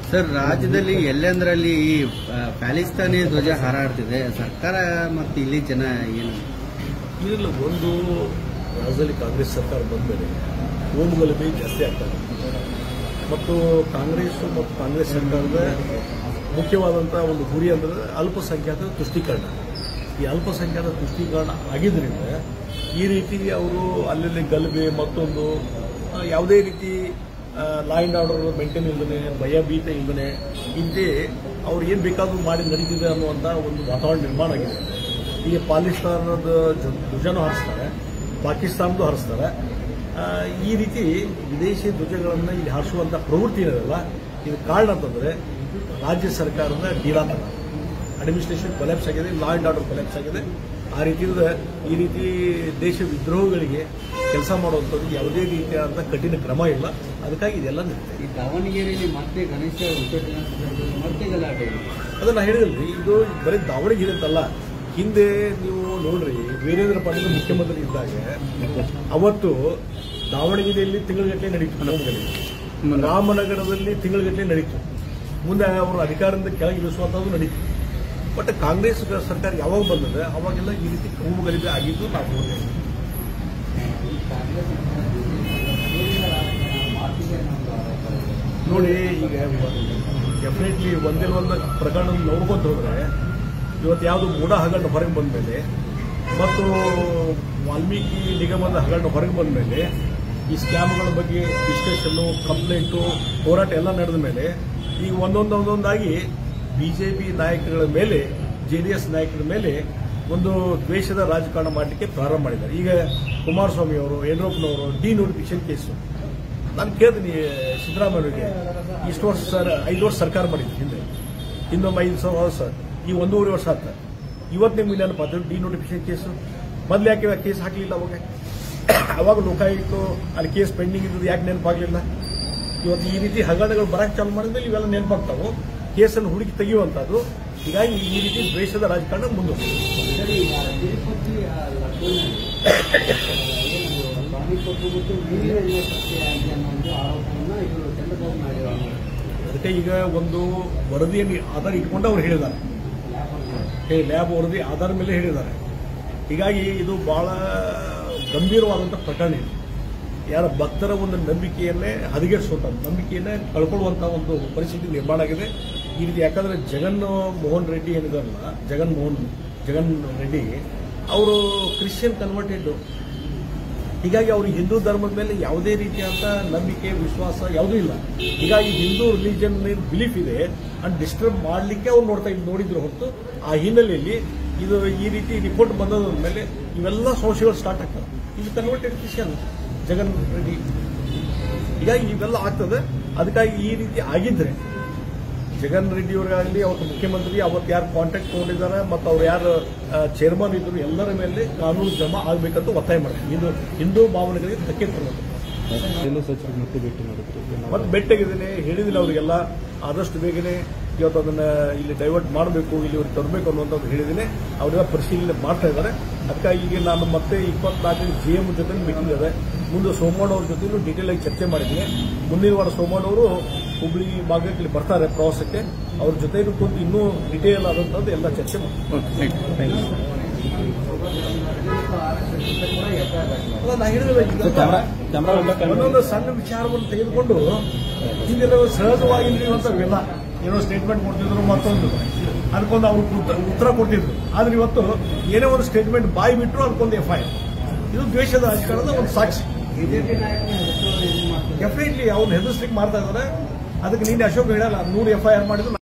Sir, ರಾಜ್ಯದಲ್ಲಿ ಎಲ್ಲೆಂದರಲ್ಲಿ ಈ ಪ್ಯಾಲಿಸ್ತಾನಿ ಧ್ವಜ ಹಾರಾಡ್ತಿದೆ. ಸರ್ಕಾರ ಮತ್ತು ಇಲ್ಲಿ ಜನ ಏನು ಇದರಲ್ಲಿ ಒಂದು ರಾಜ್ಯದಲ್ಲಿ ಕಾಂಗ್ರೆಸ್ ಸರ್ಕಾರ ಬಂದ ಮೇಲೆ ಹೋಮಗಲಭೆ ಜಾಸ್ತಿ ಆಗ್ತದೆ ಮತ್ತು ಕಾಂಗ್ರೆಸ್ ಮತ್ತು ಕಾಂಗ್ರೆಸ್ ಸರ್ಕಾರದ ಮುಖ್ಯವಾದಂತಹ ಒಂದು ಗುರಿ ಅಂದರೆ ಅಲ್ಪಸಂಖ್ಯಾತ ತುಷ್ಟೀಕರಣ. ಈ ಅಲ್ಪಸಂಖ್ಯಾತ ತುಷ್ಟೀಕರಣ ಆಗಿದ್ದರಿಂದ ಈ ರೀತಿ ಅವರು ಅಲ್ಲಲ್ಲಿ ಗಲಭೆ ಮತ್ತೊಂದು ಯಾವುದೇ ರೀತಿ ಲಾ ಆ್ಯಂಡ್ ಆರ್ಡರ್ ಮೇಂಟೈನ್ ಇಲ್ಲದೇ ಭಯಭೀತ ಇಲ್ಲದೇ ಇಂತೆ ಅವ್ರು ಏನು ಬೇಕಾದರೂ ಮಾಡಿ ನಡೀತಿದೆ ಅನ್ನುವಂಥ ಒಂದು ವಾತಾವರಣ ನಿರ್ಮಾಣ ಆಗಿದೆ. ಈಗ ಪಾಕಿಸ್ತಾನದ ಧ್ವಜನೂ ಹಾರಿಸ್ತಾರೆ, ಪಾಕಿಸ್ತಾನದ್ದು ಹಾರಿಸ್ತಾರೆ. ಈ ರೀತಿ ವಿದೇಶಿ ಧ್ವಜಗಳನ್ನು ಇಲ್ಲಿ ಹಾರಿಸುವಂಥ ಪ್ರವೃತ್ತಿ ಇರೋದಲ್ಲ, ಇದು ಕಾರಣ ಅಂತಂದರೆ ರಾಜ್ಯ ಸರ್ಕಾರದ ಢೀಲಾತನ, ಅಡ್ಮಿನಿಸ್ಟ್ರೇಷನ್ ಕೊಲ್ಯಾಪ್ಸ್ ಆಗಿದೆ, ಲಾ ಆ್ಯಂಡ್ ಆರ್ಡರ್ ಕೊಲ್ಯಾಪ್ಸ್ ಆಗಿದೆ. ಆ ರೀತಿಯಿಂದ ಈ ರೀತಿ ದೇಶ ವಿದ್ರೋಹಗಳಿಗೆ ಕೆಲಸ ಮಾಡುವಂಥದ್ದು ಯಾವುದೇ ರೀತಿಯಾದಂಥ ಕಠಿಣ ಕ್ರಮ ಇಲ್ಲ. ಅದಕ್ಕಾಗಿ ಇದೆಲ್ಲ ನಡೀತದೆ. ಈ ದಾವಣಗೆರೆಯಲ್ಲಿ ಮತ್ತೆ ಗಣೇಶ ಮತ್ತೆ ಗಲಾಟೆ ಅದನ್ನು ಹೇಳಿದ್ರಿ. ಇದು ಬರೀ ದಾವಣಗೆರೆ ಅಂತಲ್ಲ, ಹಿಂದೆ ನೀವು ನೋಡ್ರಿ ವೀರೇಂದ್ರ ಪಾಟೀಲ್ ಮುಖ್ಯಮಂತ್ರಿ ಇದ್ದಾಗ ಅವತ್ತು ದಾವಣಗೆರೆಯಲ್ಲಿ ತಿಂಗಳಗಟ್ಟಲೆ ನಡೀತು, ರಾಮನಗರದಲ್ಲಿ ತಿಂಗಳಗಟ್ಟಲೆ ನಡೀತು, ಮುಂದೆ ಅವರು ಅಧಿಕಾರದಿಂದ ಕೆಳಗೆ ಇಳಿಸುವಂಥದ್ದು ನಡೀತು. ಬಟ್ ಕಾಂಗ್ರೆಸ್ ಸರ್ಕಾರ ಯಾವಾಗ ಬಂದಿದೆ ಅವಾಗೆಲ್ಲ ಈ ರೀತಿ ಹೋಮಗಲಭೆ ಆಗಿದ್ದು ನಾವು ನೋಡಿದ್ದೇವೆ. ನೋಡಿ, ಈಗ ಡೆಫಿನೆಟ್ಲಿ ಒಂದೇ ಒಂದು ಪ್ರಕರಣ ನೋಡ್ಕೊಂತ ಹೋದ್ರೆ ಇವತ್ತು ಯಾವುದು ಮೂಡ ಹಗರಣ ಹೊರಗೆ ಬಂದ ಮೇಲೆ ಮತ್ತು ವಾಲ್ಮೀಕಿ ನಿಗಮದ ಹಗರಣ ಹೊರಗೆ ಬಂದ ಮೇಲೆ ಈ ಸ್ಕ್ಯಾಮ್ಗಳ ಬಗ್ಗೆ ಡಿಸ್ಕಷನ್ನು, ಕಂಪ್ಲೇಂಟು, ಹೋರಾಟ ಎಲ್ಲ ನಡೆದ ಮೇಲೆ ಈಗ ಒಂದೊಂದಾಗಿ ಬಿಜೆಪಿ ನಾಯಕರ ಮೇಲೆ, ಜೆಡಿಎಸ್ ನಾಯಕರ ಮೇಲೆ ಒಂದು ದ್ವೇಷದ ರಾಜಕಾರಣ ಮಾಡಲಿಕ್ಕೆ ಪ್ರಾರಂಭ ಮಾಡಿದ್ದಾರೆ. ಈಗ ಕುಮಾರಸ್ವಾಮಿ ಅವರು, ಯಡಿಯೂರಪ್ಪನವರು ಡಿನೋಟಿಫಿಕೇಶನ್ ಕೇಸು. ನಾನು ಕೇಳ್ತೀನಿ ಸಿದ್ದರಾಮಯ್ಯರಿಗೆ, ಇಷ್ಟು ವರ್ಷ ಸರ್ 5 ವರ್ಷ ಸರ್ಕಾರ ಮಾಡಿದ್ರು, ಹಿಂದೊಮ್ಮೆ 5 ವರ್ಷ, ಈ 1.5 ವರ್ಷ ಆಗ್ತದೆ. ಇವತ್ತು ನಿಮ್ಗೆ ನೆನಪಾದ್ರು ಡಿನೋಟಿಫಿಕೇಶನ್ ಕೇಸು. ಮೊದಲು ಯಾಕೆ ಕೇಸ್ ಹಾಕಲಿಲ್ಲ? ಅವಾಗ ಲೋಕಾಯುಕ್ತ ಅಲ್ಲಿ ಕೇಸ್ ಪೆಂಡಿಂಗ್ ಇದ್ದದ್ದು ಯಾಕೆ ನೆನಪಾಗಲಿಲ್ಲ? ಇವತ್ತು ಈ ರೀತಿ ಹಗರಣಗಳು ಬರಕ್ಕೆ ಚಾಲು ಮಾಡಿದ್ಮೇಲೆ ಇವೆಲ್ಲ ನೆನಪಾಗ್ತಾವೆ, ಕೇಸನ್ನು ಹುಡುಕಿ ತೆಗೆಯುವಂಥದ್ದು. ಹೀಗಾಗಿ ಈ ರೀತಿ ದ್ವೇಷದ ರಾಜಕಾರಣ ಮುಂದುವರಿದೆ. ಅದಕ್ಕೆ ಈಗ ಒಂದು ವರದಿಯನ್ನು ಆಧಾರ ಇಟ್ಕೊಂಡು ಅವ್ರು ಹೇಳಿದ್ದಾರೆ, ಲ್ಯಾಬ್ ವರದಿ ಆಧಾರ ಮೇಲೆ ಹೇಳಿದ್ದಾರೆ. ಹೀಗಾಗಿ ಇದು ಬಹಳ ಗಂಭೀರವಾದಂಥ ಪ್ರಕರಣ ಇದೆ. ಯಾರ ಭಕ್ತರ ಒಂದು ನಂಬಿಕೆಯನ್ನೇ ಹದಗೆಡಿಸುವಂಥ, ನಂಬಿಕೆಯನ್ನೇ ಕಳ್ಕೊಳ್ಳುವಂಥ ಒಂದು ಪರಿಸ್ಥಿತಿ ನಿರ್ಮಾಣ ಆಗಿದೆ ಈ ರೀತಿ. ಯಾಕಂದರೆ ಜಗನ್ ರೆಡ್ಡಿ ಏನಿದಾರಲ್ಲ, ಜಗನ್ ರೆಡ್ಡಿ ಅವರು ಕ್ರಿಶ್ಚಿಯನ್ ಕನ್ವರ್ಟೆಡ್. ಹೀಗಾಗಿ ಅವರು ಹಿಂದೂ ಧರ್ಮದ ಮೇಲೆ ಯಾವುದೇ ರೀತಿಯಾದಂಥ ನಂಬಿಕೆ, ವಿಶ್ವಾಸ ಯಾವುದೂ ಇಲ್ಲ. ಹೀಗಾಗಿ ಹಿಂದೂ ರಿಲಿಜನ್ ಬಿಲೀಫ್ ಇದೆ ಅಂಡ್ ಡಿಸ್ಟರ್ಬ್ ಮಾಡಲಿಕ್ಕೆ ಅವ್ರು ನೋಡಿದ್ರು ಹೊರತು ಆ ಹಿನ್ನೆಲೆಯಲ್ಲಿ ಇದು ಈ ರೀತಿ ರಿಪೋರ್ಟ್ ಬಂದದ ಮೇಲೆ ಇವೆಲ್ಲ ಸಂಶಯಗಳು ಸ್ಟಾರ್ಟ್ ಆಗ್ತವೆ. ಇದು ಕನ್ವರ್ಟೆಡ್ ಕ್ರಿಶ್ಚಿಯನ್ ಜಗನ್ ರೆಡ್ಡಿ. ಹೀಗಾಗಿ ಇವೆಲ್ಲ ಆಗ್ತದೆ. ಅದಕ್ಕಾಗಿ ಈ ರೀತಿ ಆಗಿದ್ರೆ ಜಗನ್ ರೆಡ್ಡಿ ಅವರಾಗಲಿ, ಅವತ್ತು ಮುಖ್ಯಮಂತ್ರಿ, ಅವತ್ತು ಯಾರು ಕಾಂಟ್ಯಾಕ್ಟ್ ತಗೊಂಡಿದ್ದಾರೆ ಮತ್ತು ಅವ್ರು ಯಾರು ಚೇರ್ಮನ್ ಇದ್ರು ಎಲ್ಲರ ಮೇಲೆ ಕಾನೂನು ಜಮಾ ಆಗಬೇಕಂತ ಒತ್ತಾಯ ಮಾಡ್ತೀವಿ. ಇದು ಹಿಂದೂ ಭಾವನೆಗಳಿಗೆ ಧಕ್ಕೆ ತರುವುದು. ಮತ್ತೆ ಭೇಟಿಯಾಗಿದ್ದೇನೆ, ಹೇಳಿದಿಲ್ಲ ಅವರಿಗೆಲ್ಲ ಆದಷ್ಟು ಬೇಗನೆ ಇವತ್ತು ಅದನ್ನ ಇಲ್ಲಿ ಡೈವರ್ಟ್ ಮಾಡಬೇಕು, ಇಲ್ಲಿ ಅವ್ರಿಗೆ ತರಬೇಕು ಅನ್ನುವಂಥದ್ದು ಹೇಳಿದ್ದೀನಿ. ಅವರೆಲ್ಲ ಪರಿಶೀಲನೆ ಮಾಡ್ತಾ ಇದ್ದಾರೆ. ಅದಕ್ಕಾಗಿ ಈಗ ನಾನು ಮತ್ತೆ 24 GM ಜೊತೆ ಮೀಟಿಂಗ್ ಇದೆ. ಮುಂದೆ ಸೋಮಣ್ಣ ಅವ್ರ ಜೊತೆನೂ ಡೀಟೇಲ್ ಆಗಿ ಚರ್ಚೆ ಮಾಡಿದ್ದೀನಿ. ಮುಂದಿನ ವಾರ ಸೋಮಣ್ಣ ಅವರು ಹುಬ್ಳಿ ಭಾಗಕ್ಕೆ ಇಲ್ಲಿ ಬರ್ತಾರೆ ಪ್ರವಾಸಕ್ಕೆ. ಅವ್ರ ಜೊತೆನೂ ಕುಂತು ಇನ್ನೂ ಡೀಟೇಲ್ ಆದಂಥದ್ದು ಎಲ್ಲ ಚರ್ಚೆ ಮಾಡ್ತೀನಿ. ನಾ ಹೇಳಿದ್ರೆ ಒಂದೊಂದು ಸಣ್ಣ ವಿಚಾರವನ್ನು ತೆಗೆದುಕೊಂಡು ಹಿಂದೆಲ್ಲ ಸಹಜವಾಗಿ ಇರುವಂಥವೆಲ್ಲ ಏನೋ ಸ್ಟೇಟ್ಮೆಂಟ್ ಕೊಡ್ತಿದ್ರು, ಮತ್ತೊಂದು ಅದಕ್ಕೊಂದು ಅವ್ರು ಉತ್ತರ ಕೊಟ್ಟಿದ್ರು. ಆದ್ರೆ ಇವತ್ತು ಏನೇ ಒಂದು ಸ್ಟೇಟ್ಮೆಂಟ್ ಬಾಯಿ ಬಿಟ್ಟರು ಅದಕ್ಕೊಂದು FIR. ಇದು ದ್ವೇಷದ ರಾಜಕಾರಣದ ಒಂದು ಸಾಕ್ಷಿ. ಡೆಫಿನೆಟ್ಲಿ ಅವ್ರನ್ನ ಹೆದರ್ಸ್ಲಿಕ್ಕೆ ಮಾಡ್ತಾ ಇದ್ದಾರೆ. ಅದಕ್ಕೆ ನಿನ್ನೆ ಅಶೋಕ್ ಹೇಳಲ್ಲ 100 FIR ಮಾಡಿದ್ರು.